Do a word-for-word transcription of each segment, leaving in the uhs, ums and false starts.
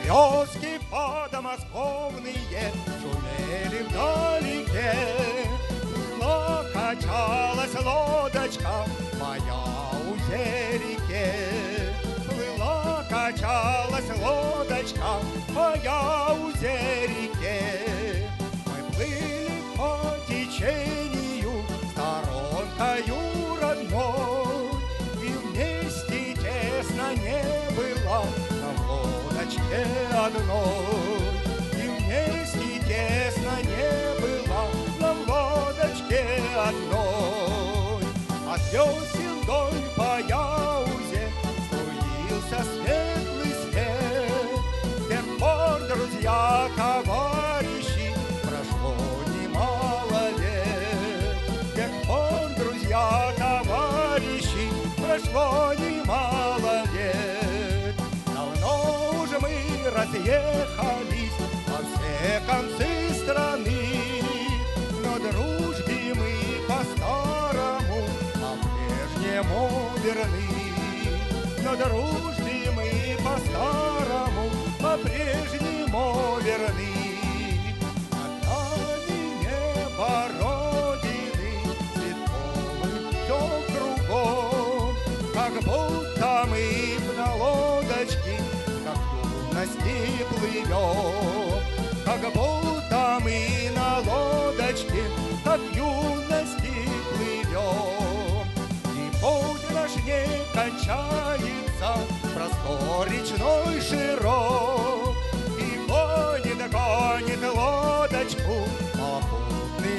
Березки подмосковные шумели вдалеке, но качалась лодочка моя у реке. Плыла, качалась лодочка моя у реке. Мы плыли по течению сторонкою родной, и вместе тесно не было нам лодочке одной. И вместе тесно не было нам лодочке одной. От весел вдоль по Яузе струился светлый свет. С тех пор, друзья, товарищи, прошло немало лет. С тех пор, друзья, товарищи, прошло немало лет. Давно уже мы разъехались во все концы страны, но дружбе мы по-старому, по-прежнему верны. Но дружбе мы по-старому, по-прежнему верны. Над нами небо Родины светлое все кругом, как будто мы на лодочке, как в юности плывем. Как будто мы на лодочке, как в юности плывем. И путь наш не кончается, простор речной широк, и гонит, гонит лодочку попутный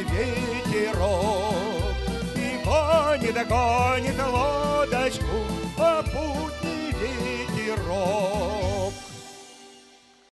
ветерок. И гонит, гонит лодочку попутный